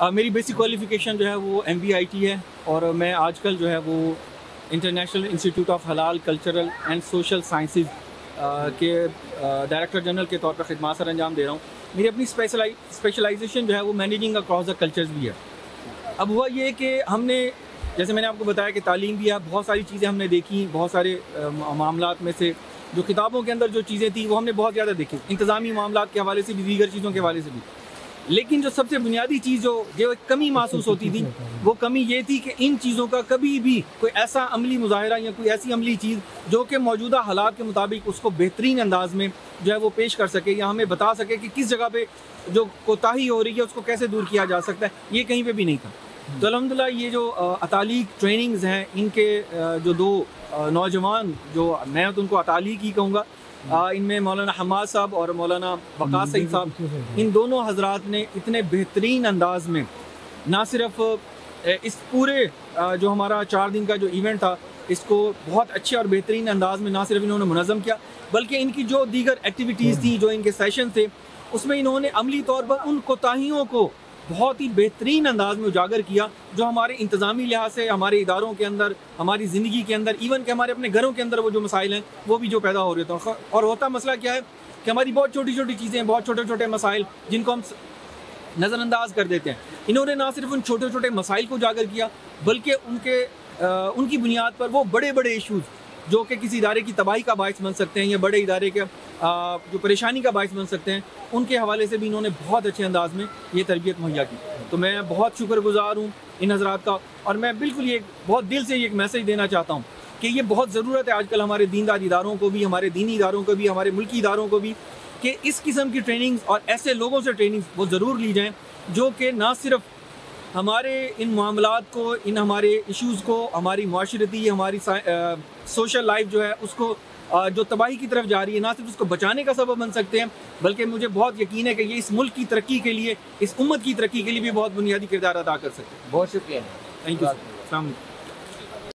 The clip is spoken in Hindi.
मेरी बेसिक क्वालिफ़िकेशन जो है वो MBIT है और मैं आजकल जो है वो इंटरनेशनल इंस्टीट्यूट ऑफ हलाल कल्चरल एंड सोशल साइंसेज के डायरेक्टर जनरल के तौर पर खिदमत सर अंजाम दे रहा हूँ। मेरी अपनी स्पेशलाइजेशन जो है वो मैनेजिंग अक्रॉस द कल्चर्स भी है। अब हुआ ये कि हमने, जैसे मैंने आपको बताया कि तालीम भी है, बहुत सारी चीज़ें हमने देखी, बहुत सारे मामलात में से जो किताबों के अंदर जो चीज़ें थी वो हमने बहुत ज़्यादा देखी, इंतज़ामी मामलात के हवाले से भी, दीगर चीज़ों के हवाले से भी। लेकिन जो सबसे बुनियादी चीज़ जो कमी महसूस होती थी वो कमी ये थी कि इन चीज़ों का कभी भी कोई ऐसा अमली मुज़ाहरा या कोई ऐसी अमली चीज़ जो कि मौजूदा हालात के मुताबिक उसको बेहतरीन अंदाज में जो है वो पेश कर सके या हमें बता सके कि किस जगह पे जो कोताही हो रही है उसको कैसे दूर किया जा सकता है, ये कहीं पे भी नहीं था। तो अल्हम्दुलिल्लाह ये जो अतालीक ट्रेनिंग्स हैं, इनके जो दो नौजवान, जो मैं तो उनको अतालीक ही कहूँगा, इनमें मौलाना हमाद साहब और मौलाना वक़ास सईद साहब, इन दोनों हजरात ने इतने बेहतरीन अंदाज में ना सिर्फ इस पूरे जो हमारा 4 दिन का जो इवेंट था इसको बहुत अच्छे और बेहतरीन अंदाज में ना सिर्फ इन्होंने मुनज़्ज़म किया, बल्कि इनकी जो दीगर एक्टिविटीज़ थी, जो इनके सेशन थे, उसमें इन्होंने अमली तौर पर उन कोताहियों को बहुत ही बेहतरीन अंदाज में उजागर किया जो हमारे इंतज़ामी लिहाज से हमारे इदारों के अंदर, हमारी ज़िंदगी के अंदर, इवन के हमारे अपने घरों के अंदर वो जो मसाइल हैं वो भी जो पैदा हो रहे थे। और होता मसला क्या है कि हमारी बहुत छोटी छोटी चीज़ें, बहुत छोटे छोटे मसाइल जिनको हम नज़रअंदाज कर देते हैं, इन्होंने ना सिर्फ उन छोटे छोटे मसाइल को उजागर किया बल्कि उनकी बुनियाद पर वो बड़े बड़े इशूज़ जो कि किसी इदारे की तबाही का बायस बन सकते हैं या बड़े इदारे के जो परेशानी का बायस बन सकते हैं, उनके हवाले से भी इन्होंने बहुत अच्छे अंदाज में ये तरबियत मुहैया की। तो मैं बहुत शुक्रगुज़ार हूँ इन हज़रात का, और मैं बिल्कुल ये बहुत दिल से ये एक मैसेज देना चाहता हूँ कि ये बहुत ज़रूरत है आजकल हमारे दीनदार इदारों को भी, हमारे दीनी इदारों को भी, हमारे मुल्की इदारों को भी, कि इस किस्म की ट्रेनिंग्स और ऐसे लोगों से ट्रेनिंग्स वो ज़रूर ली जाएँ जो कि ना सिर्फ हमारे इन मामलात को, इन हमारे इश्यूज़ को, हमारी माशरती, हमारी सोशल लाइफ जो है उसको जो तबाही की तरफ जा रही है, ना सिर्फ उसको बचाने का सबब बन सकते हैं, बल्कि मुझे बहुत यकीन है कि ये इस मुल्क की तरक्की के लिए, इस उम्मत की तरक्की के लिए भी बहुत बुनियादी किरदार अदा कर सकते हैं। बहुत शुक्रिया। Thank you.